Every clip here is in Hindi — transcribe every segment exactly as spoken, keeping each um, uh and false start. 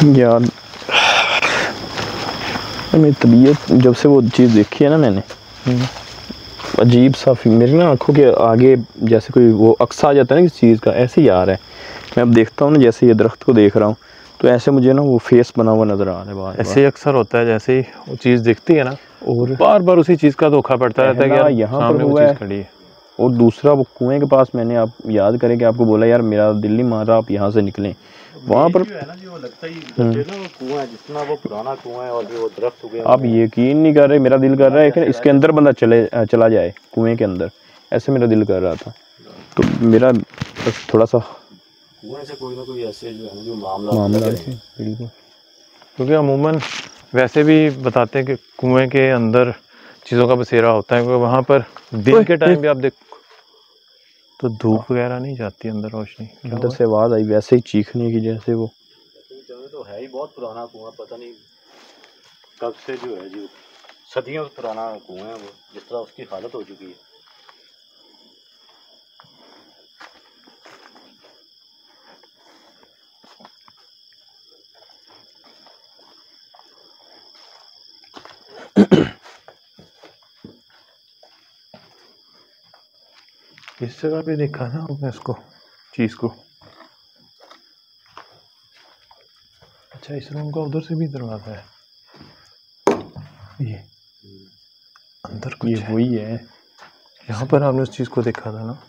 यार मेरी तबीयत जब से वो चीज़ देखी है ना मैंने, अजीब सा मेरी ना आंखों के आगे जैसे कोई वो अक्स आ जाता है ना किसी चीज़ का, ऐसे ही आ रहा है। मैं अब देखता हूँ ना, जैसे ये दरख्त को देख रहा हूँ तो ऐसे मुझे ना वो फेस बना हुआ नज़र आ रहा है बार ऐसे ही अक्सर होता है, जैसे ही वो चीज़ दिखती है ना और बार बार उसी चीज़ का धोखा पड़ता रहता है कि यार यहाँ पर सामने वो हुआ चीज़ है। खड़ी है। और दूसरा वो कुएं के पास मैंने, आप याद करें कि आपको बोला यार मेरा दिल नहीं मान रहा, आप यहाँ से निकलें। वहाँ पर है ना, जो लगता ही जैसे ना वो कुआं है, जितना वो पुराना कुआं है और भी वो दरख्त उगे आप यकीन नहीं कर रहे, मेरा दिल कर रहा है कि इसके अंदर बंदा चले चला जाए कुएं के अंदर, ऐसे मेरा दिल कर रहा था। तो मेरा बस थोड़ा सा कुएं से कोई ना कोई ऐसे जो है ना जो मामला मामला है बिल्कुल, क्योंकि अमूमन वैसे भी बताते हैं कि कुएं के अंदर चीज़ों का बसेरा होता है, क्योंकि वहाँ पर दिन के टाइम भी आप देख तो धूप वगैरह नहीं जाती अंदर, रोशनी अंदर से आवाज़ आई वैसे ही चीखने की, जैसे वो तो है ही बहुत पुराना कुआं, पता नहीं कब से जो है जो सदियों पुराना कुआं है वो, जिस तरह उसकी हालत हो चुकी है। इस जगह पे देखा ना आपने इसको, चीज़ को। अच्छा, इस रूम का उधर से भी दरवाजा है, ये अंदर कुछ ये वही है। यहाँ पर आपने उस चीज़ को देखा था ना,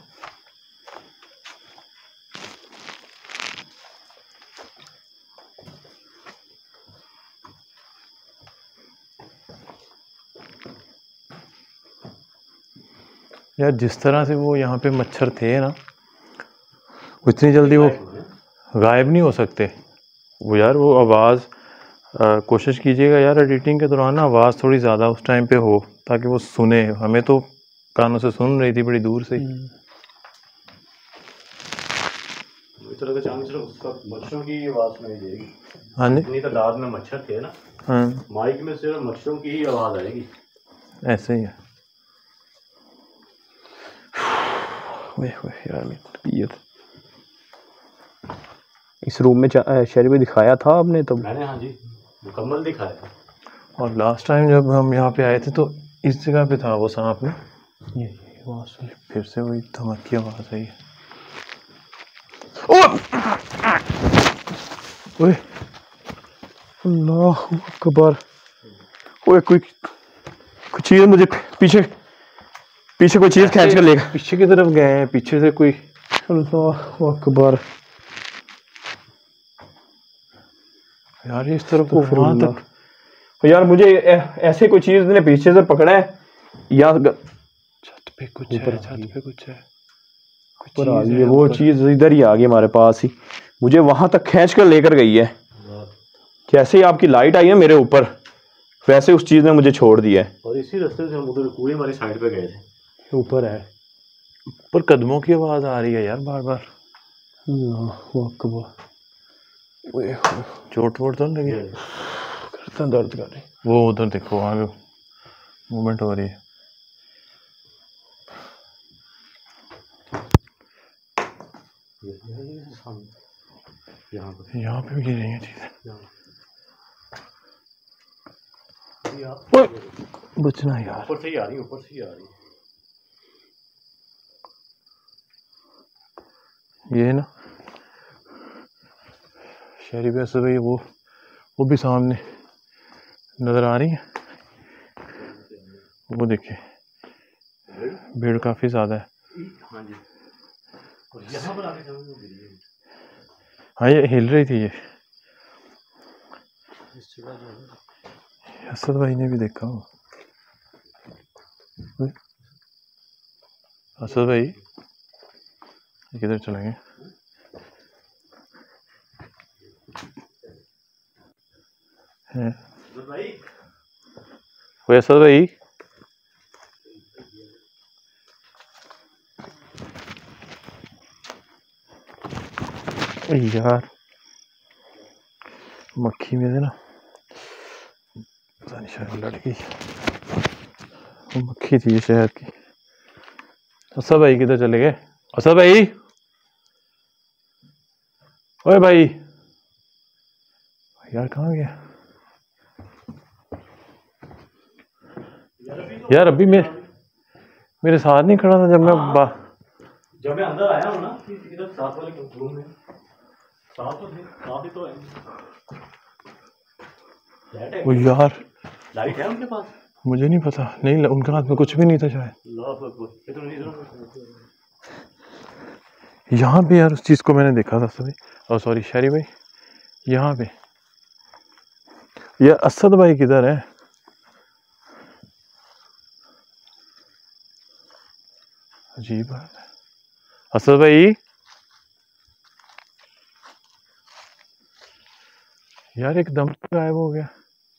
यार जिस तरह से वो यहाँ पे मच्छर थे ना, इतनी जल्दी वो गायब नहीं हो सकते वो यार। वो आवाज़ कोशिश कीजिएगा यार एडिटिंग के दौरान ना आवाज़ थोड़ी ज़्यादा उस टाइम पे हो, ताकि वो सुने। हमें तो कानों से सुन रही थी बड़ी दूर से। मच्छरों की आवाज़ सुनाई देगी। हाँ जी, इतनी तादाद में मच्छर थे ना, हाँ माइक में सिर्फ मच्छरों की ही आवाज़ आएगी। ऐसे ही है। यार मेरी तबीयत, इस रूम में शहरी में दिखाया था आपने तब? मैंने हाँ जी मुकम्मल दिखाया था। और लास्ट टाइम जब हम यहाँ पे आए थे तो इस जगह पे था वो सांप ना, ये आवाज़ सुन, फिर से वही धमक की आवाज़ आई। ओए अल्लाह अकबर, ओए कोई कोई चीज़ मुझे पीछे पीछे कोई चीज़ खींच कर लेगा। पीछे की तरफ गए हैं, पीछे से कोई। अल्लाह अकबर यार इस तरफ को वहाँ तक, यार मुझे ऐसे कोई चीज़ ने पीछे से पकड़ा है। या छत पे कुछ है, छत पे कुछ है, ऊपर आ गई है वो चीज़, इधर ही आ गई हमारे पास ही, मुझे वहां तक खींच कर लेकर गई है। जैसे ही आपकी लाइट आई है मेरे ऊपर, वैसे उस चीज़ ने मुझे छोड़ दिया है। और इसी रास्ते से हम उधर कुएं वाली साइड पे गए थे। ऊपर है, ऊपर कदमों की आवाज़ आ रही है यार बार बार। अल्लाह अकबर, चोट वोट तो नहीं लगी? करता दर्द कर रही। वो उधर देखो आगे मूवमेंट हो रही है। यहाँ पे भी गिर रही है चीज़ें। बचना यार, ऊपर से ही आ रही, ऊपर से ही आ रही। ये ना शहरी वैसे भाई वो वो भी सामने नज़र आ रही है। वो देखिए भीड़ काफ़ी ज़्यादा है। हाँ जी, और यहाँ पर आके हाँ ये हिल रही थी ये। असद भाई ने भी देखा हो। असद भाई किधर चले गए? वो असद भाई यार मक्खी में से ना पता नहीं शायद लड़ गई। वो मक्खी थी शहर की। असद भाई किधर चले गए? असद भाई, ओए भाई यार कहाँ गया यार? अभी मेरे मेरे साथ नहीं खड़ा था जब मैं बा... जब मैं अंदर आया हूँ ना, इधर साथ वाले रूम में साथ तो थे, साथ ही तो है। लाइट है? वो यार लाइट है उनके पास? मुझे नहीं पता, नहीं उनके हाथ में कुछ भी नहीं था शायद। यहाँ पे यार उस चीज़ को मैंने देखा था सभी। और सॉरी शरी भाई, यहाँ पे यार असद भाई किधर है? अजीब बात है। असद भाई यार एकदम गायब हो गया।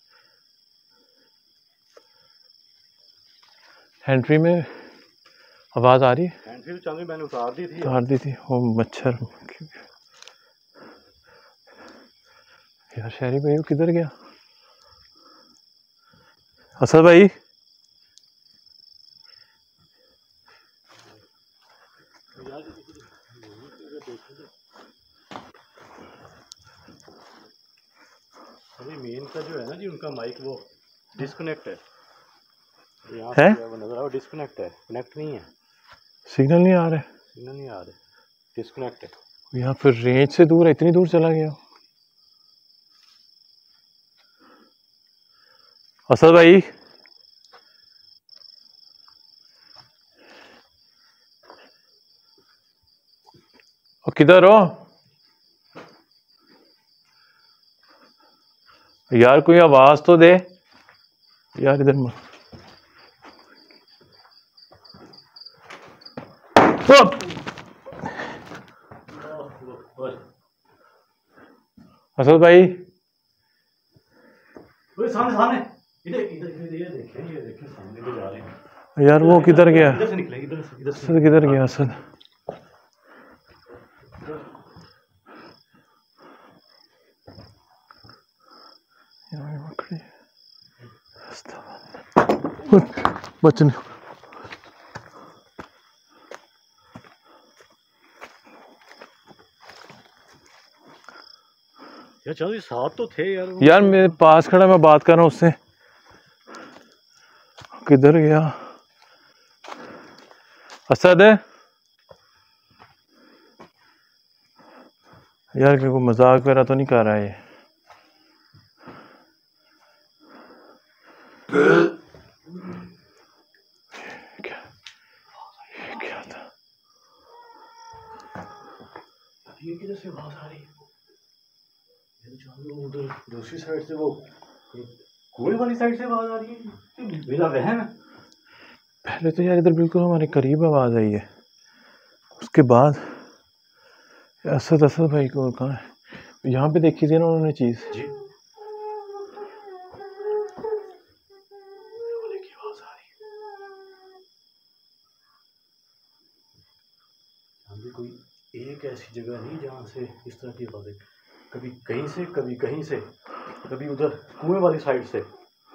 हैंड्री में आवाज आ रही है? हैंड्री चांदी मैंने उतार दी थी उतार दी थी वो मच्छर। यार शहरी भाई वो किधर गया? असद भाई अभी मेन का जो है ना जी, उनका माइक वो डिस्कनेक्ट है। यहाँ है? से वो नजर आ, डिस्कनेक्ट है, कनेक्ट नहीं है। सिग्नल नहीं आ रहा है? सिग्नल नहीं आ रहा, डिस्कनेक्ट है। यहाँ फिर रेंज से दूर है, इतनी दूर चला गया। असद भाई और किधर हो यार? कोई आवाज तो दे यार। इधर मत। असद भाई सामने सामने इधर इधर इधर ये देखें, ये देखें सामने को जा रहे हैं यार। वो किधर गया? इधर से निकले, इधर से, इधर से असद किधर गया? असद बचने यार चलो ये साथ तो थे यार। यार मेरे पास खड़ा, मैं बात कर रहा हूँ उससे। किधर गया असद? यार कोई मजाक वगैरह तो नहीं कर रहा है ये? क्या ये क्या था? ये किधर से आवाज आ रही है? उधर दूसरी साइड से, वो कुएं वाली साइड से आवाज आ रही है। मेरा वहम है। पहले तो यार इधर बिल्कुल हमारे करीब आवाज आई है, उसके बाद असद असद भाई को कहाँ है? यहाँ पे देखी थी ना उन्होंने चीज जी। कोई एक ऐसी जगह नहीं जहाँ से इस तरह की आवाजें, कभी कहीं से, कभी कहीं से, कभी उधर कुएं वाली साइड से।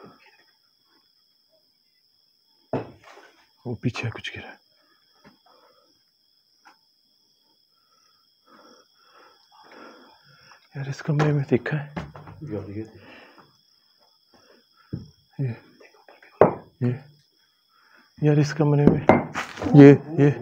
वो पीछे कुछ गिरा। यार इस कमरे में देखा है ये ये यार इस कमरे में ये ये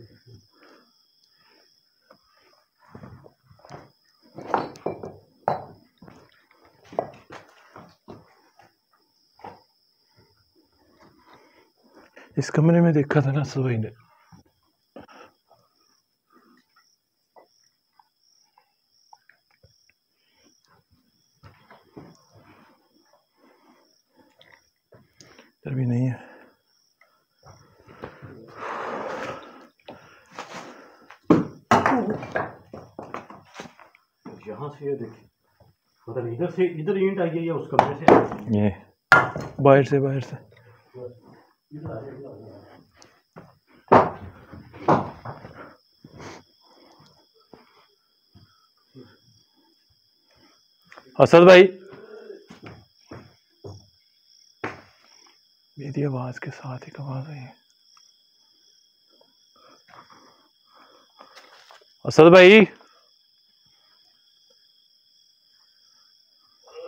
इस कमरे में देखा था ना सुबह ने। इधर भी नहीं है। यहाँ से ये देखिए, मतलब इधर से इधर ईंट आई है या उस कमरे से? ये बाहर से बाहर से असद भाई मेरी आवाज के साथ एक आवाज आई है। असद भाई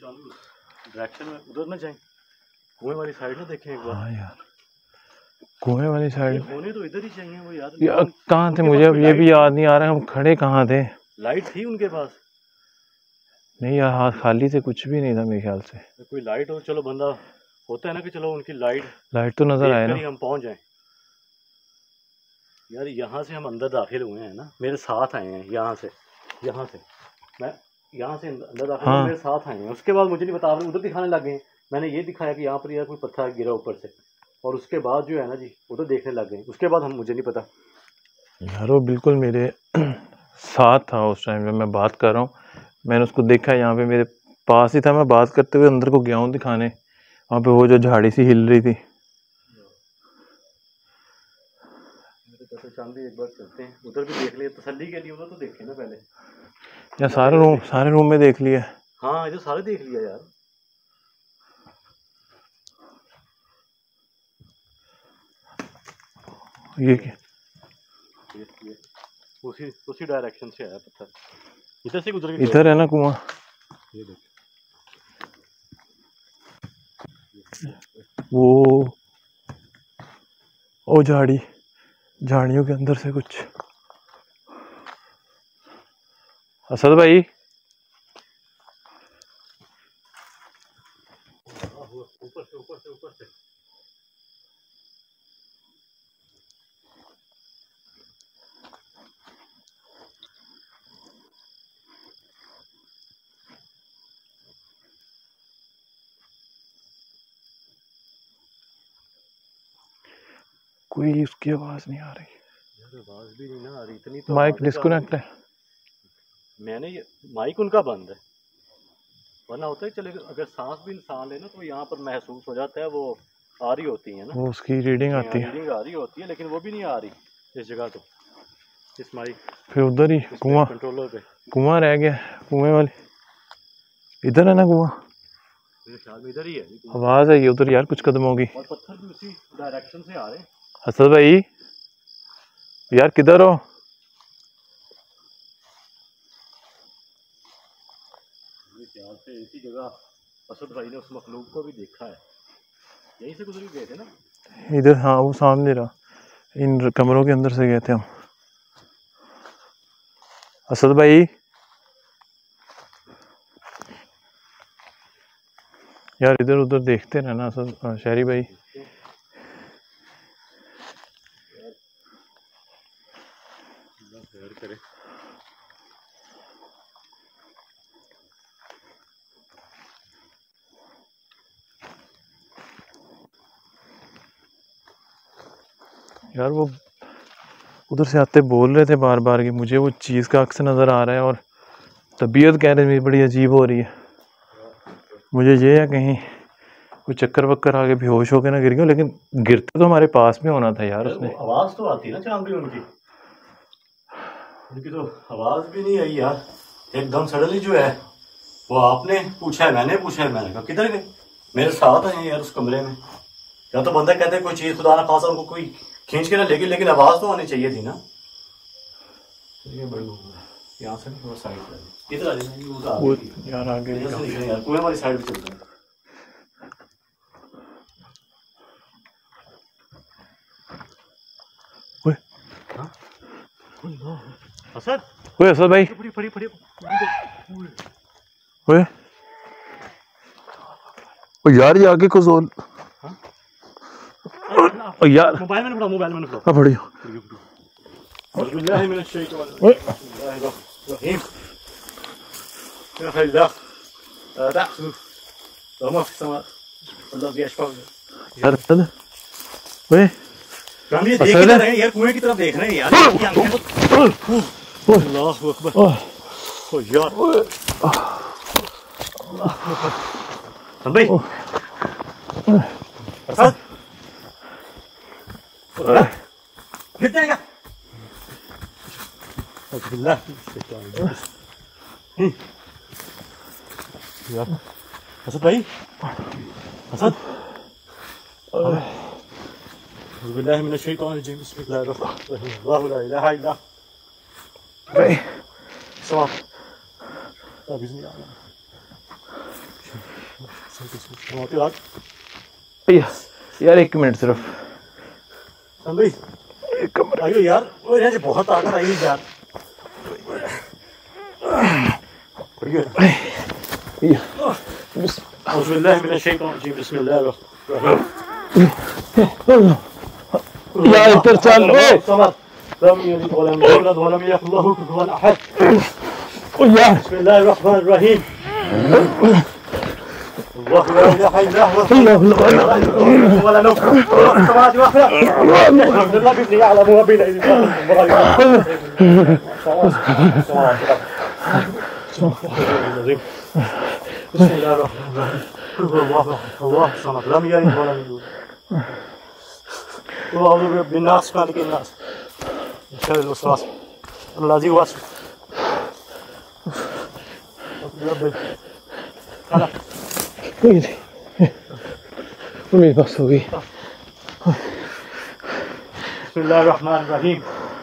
डायरेक्शन में उधर ना जाएं, कुएं वाली साइड ना देखें एक बार। हाँ यार, कुएं वाली साइड होने तो इधर ही चाहिए वो यार। यार कहाँ थे, मुझे अब ये भी याद नहीं आ रहा है हम खड़े कहाँ थे। लाइट थी उनके पास? नहीं यार, हाथ खाली से कुछ भी नहीं था मेरे ख्याल से। कोई लाइट हो, चलो बंदा होता है ना कि चलो उनकी लाइट लाइट तो नजर आए ना, हम पहुंच जाएं। यार यहाँ से हम अंदर दाखिल हुए हैं ना, मेरे साथ आए हैं यहाँ से, यहाँ से मैं यहाँ से अंदर दाखिल हाँ। मेरे साथ आए हैं। उसके बाद मुझे नहीं पता, आपने उधर दिखाने लग गए। मैंने ये दिखाया कि यहाँ पर यार कोई पत्थर गिरा ऊपर से, और उसके बाद जो है ना जी उधर देखने लग गए। उसके बाद हम मुझे नहीं पता यार, वो बिल्कुल मेरे साथ था उस टाइम जब मैं बात कर रहा हूँ। मैंने उसको देखा, यहाँ पे मेरे पास ही था, मैं बात करते हुए अंदर को गया हूँ दिखाने, वहाँ पे वो जो झाड़ी सी हिल रही थी। चांदी एक बार चलते हैं उधर भी देख लिए तसल्ली के लिए, उधर तो देखे ना पहले। यार सारे रूम सारे रूम में देख लिया। हाँ इधर सारे देख लिया यार। ये क्या? ये, ये, उसी उसी डायरेक्शन से आया पत्थर, इधर से गुजर के। इधर है ना कुआं? ये देख, वो ओ झाड़ी, झाड़ियों के अंदर से कुछ। असद भाई, ऊपर से ऊपर से ऊपर से कोई उसकी आवाज नहीं आ रही। यार आवाज भी नहीं ना आ रही इतनी तो। माइक डिस्कनेक्ट है। मैंने ये माइक उनका बंद है, वरना होता है चले अगर सांस भी इंसान ले ना तो यहाँ पर महसूस हो जाता है, वो आ रही होती है ना, वो उसकी रीडिंग आती है, रीडिंग आ रही होती है, लेकिन वो भी नहीं आ रही इस जगह। तो इस माइक फिर उधर ही कुआं, कंट्रोलर पे कुआं रह गया, कुएं वाली इधर है ना कुआं? मेरे ख्याल में इधर ही है। आवाज आई उधर यार कुछ कदमों की, और पत्थर भी उसी डायरेक्शन से आ रहे हैं। असद भाई यार किधर हो? मेरे ख्याल से इसी जगह असद भाई ने उस मखलूक को भी देखा है, यहीं से गुजर गए थे ना इधर। हाँ वो सामने रहा, इन कमरों के अंदर से गए थे हम। असद भाई यार इधर उधर देखते रहना असद, शहरी भाई। करे यार वो उधर से आते बोल रहे थे बार बार कि मुझे वो चीज़ का अक्स नज़र आ रहा है, और तबीयत कह रही मेरी बड़ी अजीब हो रही है। मुझे ये है कहीं कोई चक्कर वक्कर आके बेहोश होके ना गिर गया, लेकिन गिरते तो हमारे पास में होना था यार उसने। आवाज तो आती है ना चांदी उनकी, उनकी तो आवाज भी नहीं आई यार। एकदम सडनली जो है वो आपने पूछा है, मैंने पूछा है, मैंने कहा किधर गए? मेरे साथ हैं यार उस कमरे में। या तो बंदा कहते हैं कोई चीज खुदा ना खासा उनको कोई खींच के ना लेके, लेकिन आवाज तो आनी चाहिए थी ना। यहाँ से थोड़ा साइड पे इधर आ जाए यार आगे यार, कुएं वाली साइड पे चलते हैं। असद ओए असद भाई, फड़ी फड़ी फड़ी ओए ओ यार ये आगे कुछ और। ओ यार मोबाइल मैंने पड़ा, मोबाइल मैंने पड़ा। हां पढ़ियो। बिस्मिल्लाह मिनश शैतानिर रजीम। या खैला दाखु वमा फी समा अल्लाह यशफा। यार असद ओए हम ये देख रहे हैं यार, कुएं की तरफ देख रहे हैं यार। अल्लाहु अकबर। ओ यार हम भाई असद गिर जाएगा। बिस्मिल्लाह यार असद भाई, असद बिस्मिल्लाह मिनश शैतानिर रजीम। बिस्मिल्लाहिर रहमानिर रहीम। अल्लाहु ला इलाहा इल्ला भाई सवा बिस्मिल्लाह। यार एक मिनट सिर्फ भाई यार वो यहाँ से बहुत ताकत आई यार यार इधर चल बिस्मिल्लाहिर्रहमानिर्रहीम الله لا اله الا هو الله ولا نوم السماوات والارض الحمد لله بابن يعلم وبين ايديهم بسم الله الرحمن الرحيم الله الله الصمد لم يلد ولم يولد واعوذ برب الناس مالك الناس من شر الوسواس الذي يوسوس رب خلق मेरी बस हो गई बिस्मिल्लाहिर्रहमानिर्रहीम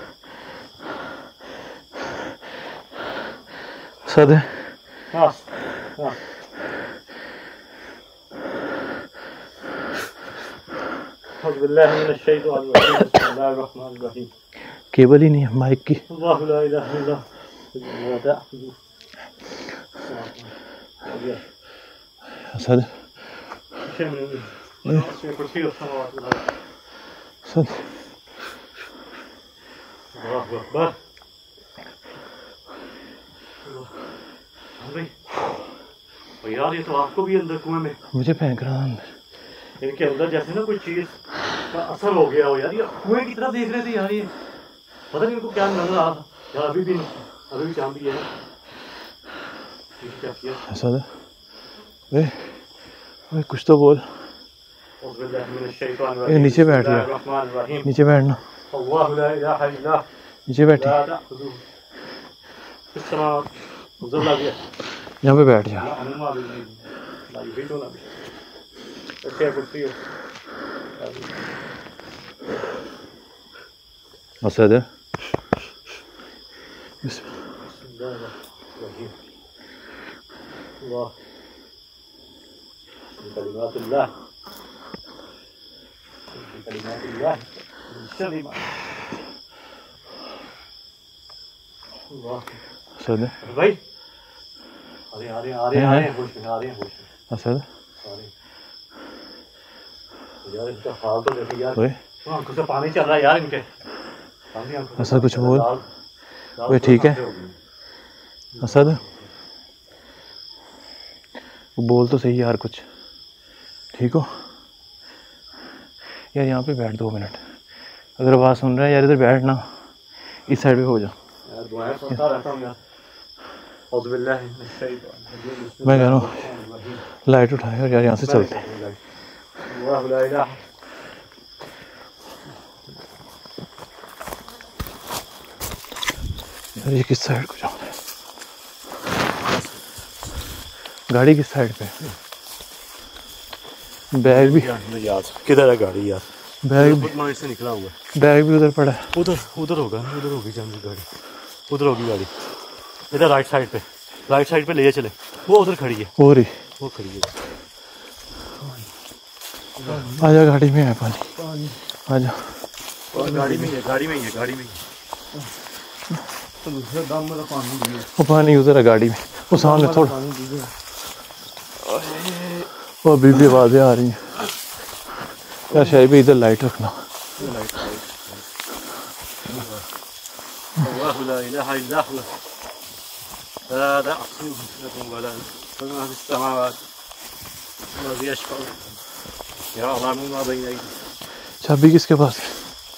सद हाँ हाँ बिस्मिल्लाहिर्रहमानिर्रहीम केबल ही नहीं है माइक की अल्लाहु ला इलाहा इल्ला सद सद यार ये तो आपको भी अंदर कुएं में मुझे फेंक रहा अंदर इनके अंदर जैसे ना कोई चीज का असर हो गया हो यार ये कुएं की तरफ देख रहे थे यार ये पता नहीं इनको क्या नजर आ रहा यार अभी भी अभी भी चांदी है क्या किया सद वे वे कुछ तो बोल ये नीचे बैठ गया नीचे बैठना नीचे बैठी यहाँ पे बैठ जा असद कलिमातुल्लाह कलिमातुल्लाह शरीमा असद भाई अरे अरे अरे अरे होश में आ रहे हैं होश में असद अरे यार इसका हाल तो देखो यार ओए आंखों से पानी चल रहा है यार इनके असद कुछ बोल ओए ठीक है असद बोल तो सही यार कुछ ठीक हो यार यहाँ पे बैठ दो मिनट अगर आवाज़ सुन रहा है यार इधर बैठ ना इस साइड पे हो जा यार दुआएं सुनता रहता हूँ यार मैं कह रहा हूँ लाइट उठाए और यार यहाँ से चलते हैं यार ये किस साइड को जाऊँ गाड़ी किस साइड पे बैग भी याद किधर है गाड़ी यार बैग भी से निकला हुआ बैग भी उधर पड़ा है उधर उधर होगा उधर होगी चांदी गाड़ी उधर होगी गाड़ी इधर राइट साइड पे राइट साइड पे ले चले वो उधर खड़ी है हो रही वो खड़ी है आजा गाड़ी में है पानी आजा गाड़ी में है गाड़ी में ही है गाड़ी में ही तो दूसरे दाम में पानी है वो पानी उधर है गाड़ी में वो सामने थोड़ा वो अभी भी आवाज़ें आ रही हैं यार शायद भी इधर लाइट रखना चाबी किसके पास है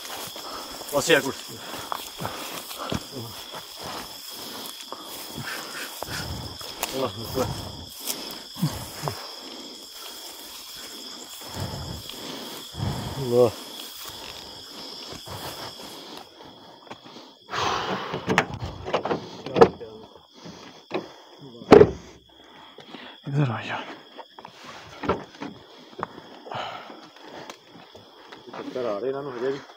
Allah इधर आ यार चक्कर आ रहे ना मुझे भी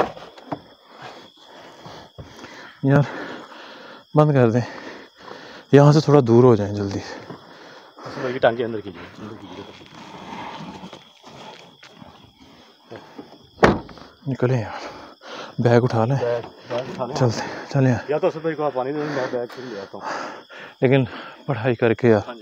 यार बंद कर दे यहाँ से थोड़ा दूर हो जाएं जल्दी से। टांगे अंदर कीजिए, अंदर कीजिए। निकले यार, बैग उठा लें, चलते चले यार। या तो असद भाई को आप पानी दे, मैं बैग से ले आता हूँ। लेकिन पढ़ाई करके यार